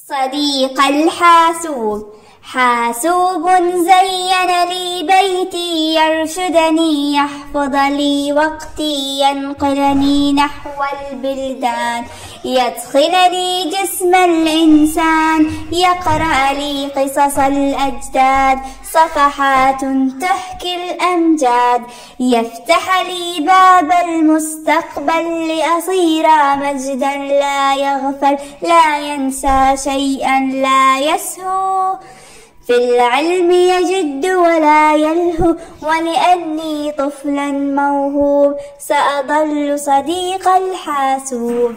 صديق الحاسوب. حاسوب زين لي بيتي، يرشدني يحفظ لي وقتي، ينقلني نحو البلدان، يدخل لي جسم الإنسان، يقرأ لي قصص الأجداد، صفحات تحكي الأمجاد، يفتح لي باب المستقبل لأصير مجدا لا يغفل، لا ينسى شيئا لا يسهو، في العلم يجد ولا يلهو، ولأني طفلا موهوب سأظل صديق الحاسوب.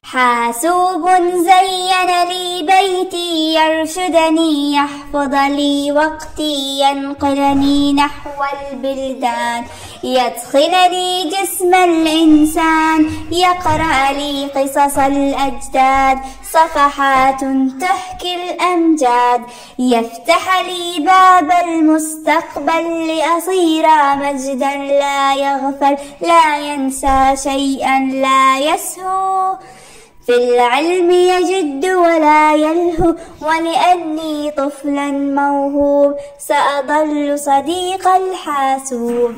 حاسوب زين لي بيتي، يرشدني يحفظ لي وقتي، ينقلني نحو البلدان، يدخل لي جسم الإنسان، يقرأ لي قصص الأجداد، صفحات تحكي الأمجاد، يفتح لي باب المستقبل لأصير مجدا لا يغفل، لا ينسى شيئا لا يسهو، في العلم يجد ولا يلهو، ولأني طفلا موهوب سأظل صديق الحاسوب.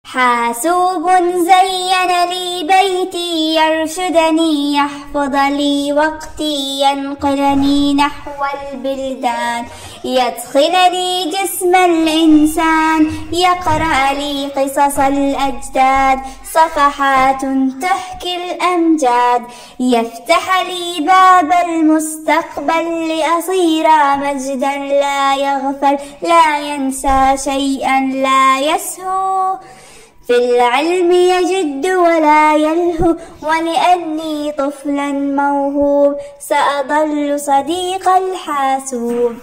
حاسوب زين لي بيتي، يرشدني يحفظ لي وقتي، ينقلني نحو البلدان، يدخل لي جسم الإنسان، يقرأ لي قصص الأجداد، صفحات تحكي الأمجاد، يفتح لي باب المستقبل لأصير مجدا لا يغفل، لا ينسى شيئا لا يسهو، في العلم يجد ولا يلهو، ولأني طفلا موهوب سأظل صديق الحاسوب.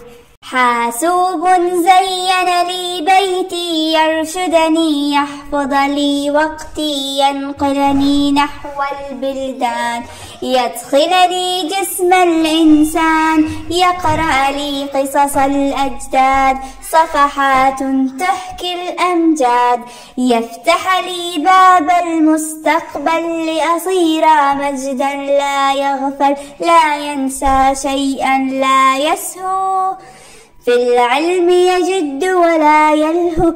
حاسوب زين لي بيتي، يرشدني يحفظ لي وقتي، ينقلني نحو البلدان، يدخل لي جسم الإنسان، يقرأ لي قصص الأجداد، صفحات تحكي الأمجاد، يفتح لي باب المستقبل لأصير مجدا لا يغفل، لا ينسى شيئا لا يسهو، في العلم يجد ولا يلهو،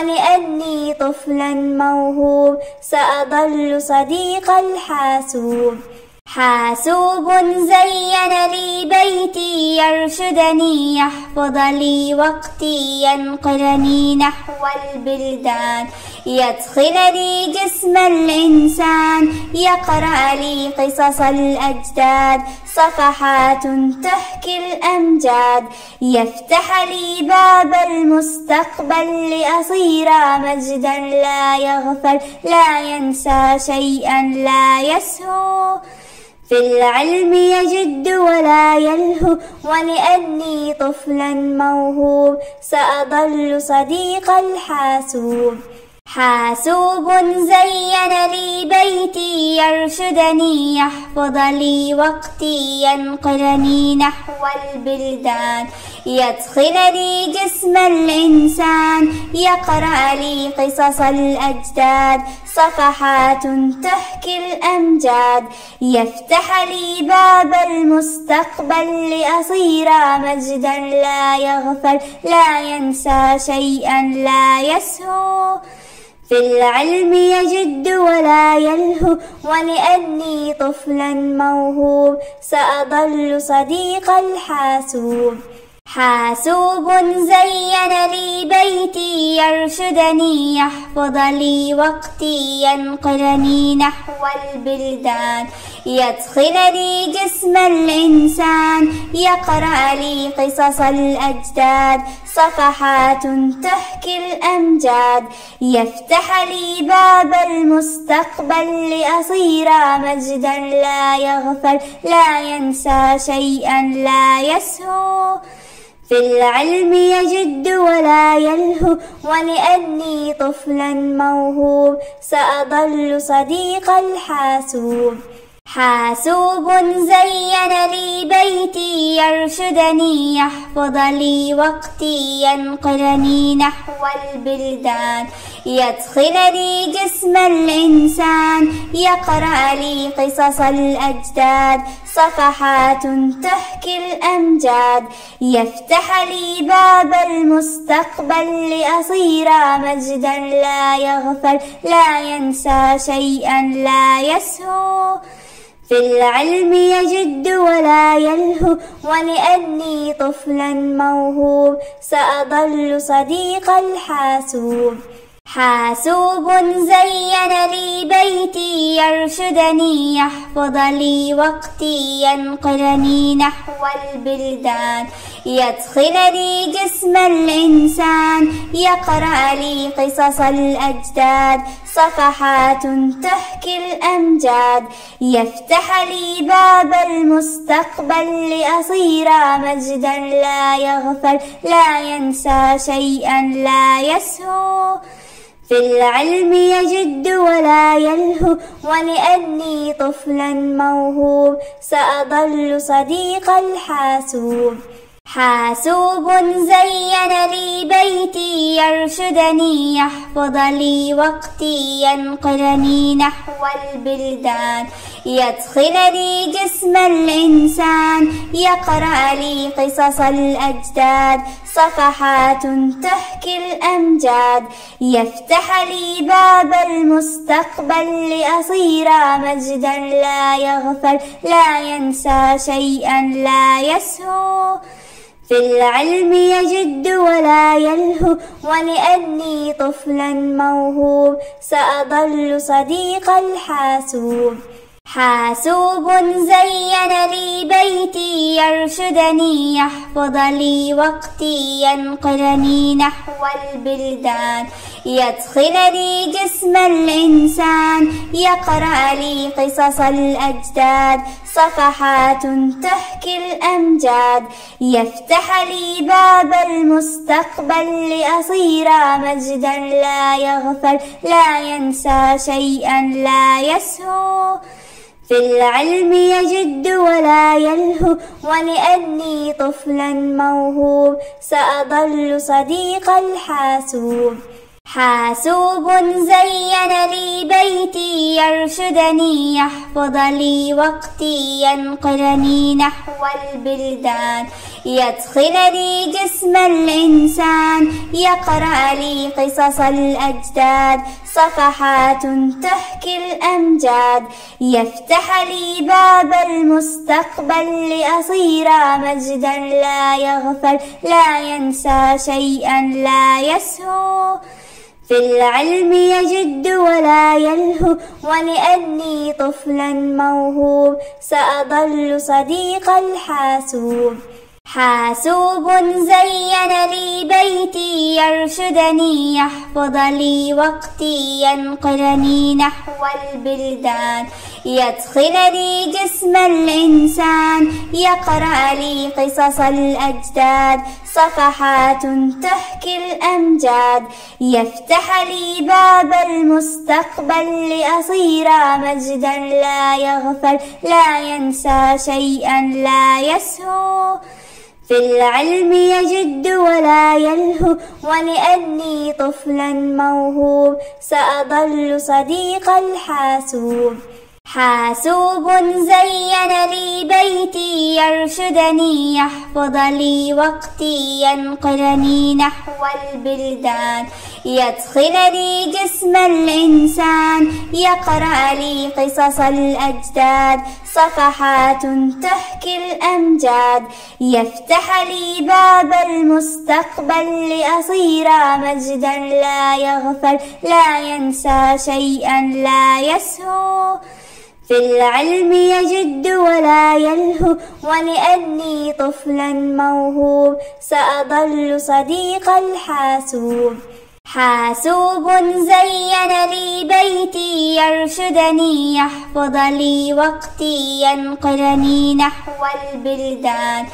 ولأني طفلا موهوب سأظل صديق الحاسوب. حاسوب زين لي بيتي، يرشدني يحفظ لي وقتي، ينقلني نحو البلدان، يدخل لي جسم الإنسان، يقرأ لي قصص الأجداد، صفحات تحكي الأمجاد، يفتح لي باب المستقبل لأصير مجدا لا يغفل، لا ينسى شيئا لا يسهو، في العلم يجد ولا يلهو، ولأني طفلا موهوب سأظل صديق الحاسوب. حاسوب زين لي بيتي، يرشدني يحفظ لي وقتي، ينقلني نحو البلدان، يدخل لي جسم الإنسان، يقرأ لي قصص الأجداد، صفحات تحكي الأمجاد، يفتح لي باب المستقبل لأصير مجدا لا يغفل، لا ينسى شيئا لا يسهو، في العلم يجد ولا يلهو، ولأني طفلا موهوب سأظل صديق الحاسوب. حاسوب زين لي بيتي، يرشدني يحفظ لي وقتي، ينقلني نحو البلدان، يدخل لي جسم الإنسان، يقرأ لي قصص الأجداد، صفحات تحكي الأمجاد، يفتح لي باب المستقبل لأصير مجدا لا يغفل، لا ينسى شيئا لا يسهو، في العلم يجد ولا يلهو، ولأني طفلا موهوب سأظل صديق الحاسوب. حاسوب زين لي بيتي، يرشدني يحفظ لي وقتي ينقلني نحو البلدان يدخلني جسم الإنسان يقرأ لي قصص الأجداد صفحات تحكي الأمجاد يفتح لي باب المستقبل لأصير مجدا لا يغفل لا ينسى شيئا لا يسهو في العلم يجد ولا يلهو ولأني طفلا موهوب سأظل صديق الحاسوب حاسوب زين لي بيتي يرشدني يحفظ لي وقتي ينقلني نحو البلدان يدخلني جسم الإنسان يقرأ لي قصص الأجداد صفحات تحكي الأمجاد يفتح لي باب المستقبل لأصير مجدا لا يغفل لا ينسى شيئا لا يسهو في العلم يجد ولا يلهو ولأني طفلا موهوب سأظل صديق الحاسوب حاسوب زين لي بيتي يرشدني يحفظ لي وقتي ينقلني نحو البلدان يدخلني جسم الإنسان يقرأ لي قصص الأجداد صفحات تحكي الأمجاد يفتح لي باب المستقبل لأصير مجدا لا يغفل لا ينسى شيئا لا يسهو في العلم يجد ولا يلهو ولأني طفلا موهوب سأظل صديق الحاسوب حاسوب زين لي بيتي يرشدني يحفظ لي وقتي ينقلني نحو البلدان يدخلني جسم الإنسان يقرأ لي قصص الأجداد صفحات تحكي الأمجاد يفتح لي باب المستقبل لأصير مجدا لا يغفل لا ينسى شيئا لا يسهو في العلم يجد ولا يلهو ولأني طفلا موهوب سأظل صديق الحاسوب حاسوب زين لي بيتي يرشدني يحفظ لي وقتي ينقلني نحو البلدان يدخلني جسم الإنسان يقرأ لي قصص الأجداد صفحات تحكي الأمجاد يفتح لي باب المستقبل لأصير مجدا لا يغفل لا ينسى شيئا لا يسهو في العلم يجد ولا يلهو ولأني طفلا موهوب سأظل صديق الحاسوب حاسوب زين لي بيتي يرشدني يحفظ لي وقتي ينقلني نحو البلدان يدخلني جسم الإنسان يقرأ لي قصص الأجداد صفحات تحكي الأمجاد يفتح لي باب المستقبل لأصير مجدا لا يغفل لا ينسى شيئا لا يسهو في العلم يجد ولا يلهو ولأني طفلا موهوب سأظل صديق الحاسوب حاسوب زين لي بيتي يرشدني يحفظ لي وقتي ينقلني نحو البلدان يدخلني جسم الإنسان يقرأ لي قصص الأجداد صفحات تحكي الأمجاد يفتح لي باب المستقبل لأصير مجدا لا يغفل لا ينسى شيئا لا يسهو في العلم يجد ولا يلهو ولأني طفلا موهوب سأظل صديق الحاسوب حاسوب زين لي بيتي يرشدني يحفظ لي وقتي ينقلني نحو البلدان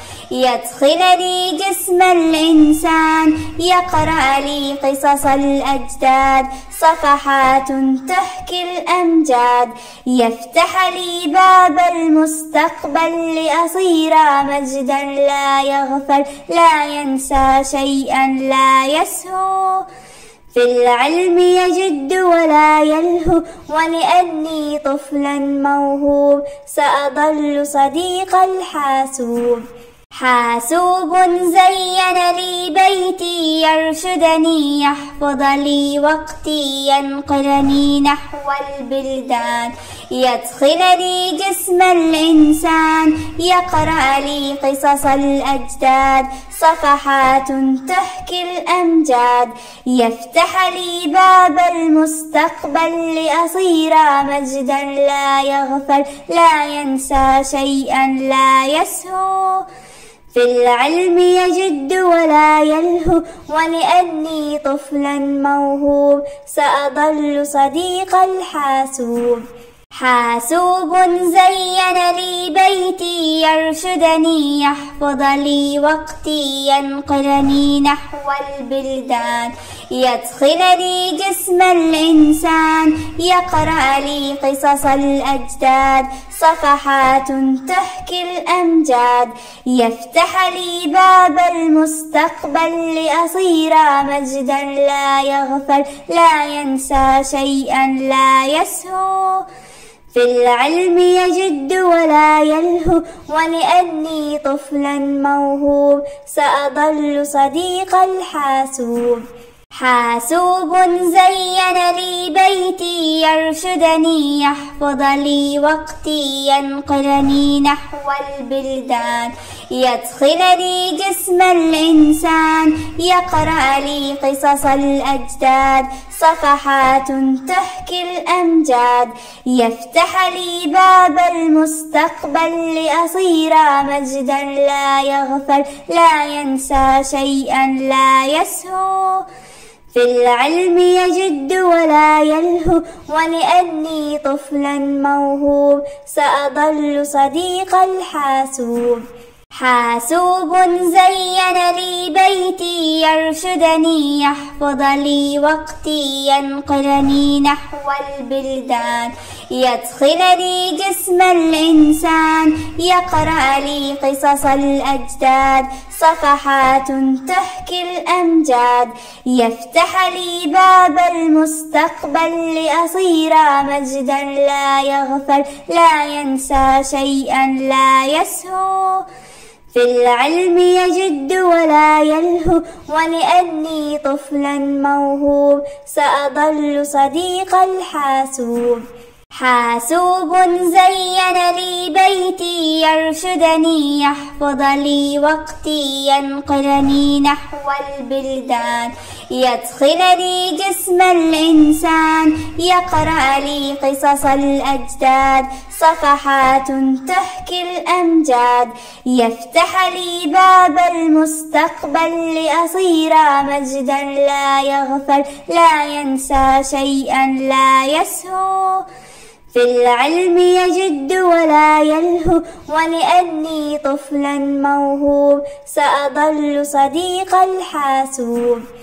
يدخلني جسم الإنسان يقرأ لي قصص الأجداد صفحات تحكي الأمجاد يفتح لي باب المستقبل لأصير مجدا لا يغفل لا ينسى شيئا لا يسهو في العلم يجد ولا يلهو ولأني طفلا موهوب سأظل صديق الحاسوب حاسوب زين لي بيتي يرشدني يحفظ لي وقتي ينقلني نحو البلدان يدخلني جسم الإنسان يقرأ لي قصص الأجداد صفحات تحكي الأمجاد يفتح لي باب المستقبل لأصير مجدا لا يغفل لا ينسى شيئا لا يسهو في العلم يجد ولا يلهو ولأني طفلا موهوب سأظل صديق الحاسوب حاسوب زين لي بيتي يرشدني يحفظ لي وقتي ينقلني نحو البلدان يدخلني جسم الإنسان يقرأ لي قصص الأجداد صفحات تحكي الأمجاد يفتح لي باب المستقبل لأصير مجدا لا يغفل لا ينسى شيئا لا يسهو في العلم يجد ولا يلهو ولأني طفلا موهوب سأظل صديق الحاسوب حاسوب زين لي بيتي يرشدني يحفظ لي وقتي ينقلني نحو البلدان يدخلني جسم الإنسان يقرأ لي قصص الأجداد صفحات تحكي الأمجاد يفتح لي باب المستقبل لأصير مجدا لا يغفل لا ينسى شيئا لا يسهو في العلم يجد ولا يلهو ولأني طفلا موهوب سأظل صديق الحاسوب حاسوب زين لي بيتي يرشدني يحفظ لي وقتي ينقلني نحو البلدان يدخلني جسم الإنسان يقرأ لي قصص الأجداد صفحات تحكي الأمجاد يفتح لي باب المستقبل لأصير مجدا لا يغفل لا ينسى شيئا لا يسهو في العلم يجد ولا يلهو ولأني طفلا موهوب سأظل صديق الحاسوب حاسوب زين لي بيتي يرشدني يحفظ لي وقتي ينقلني نحو البلدان يدخلني جسم الإنسان يقرأ لي قصص الأجداد صفحات تحكي الأمجاد يفتح لي باب المستقبل لأصير مجدا لا يغفل لا ينسى شيئا لا يسهو في العلم يجد ولا يلهو ولأني طفلا موهوب سأظل صديق الحاسوب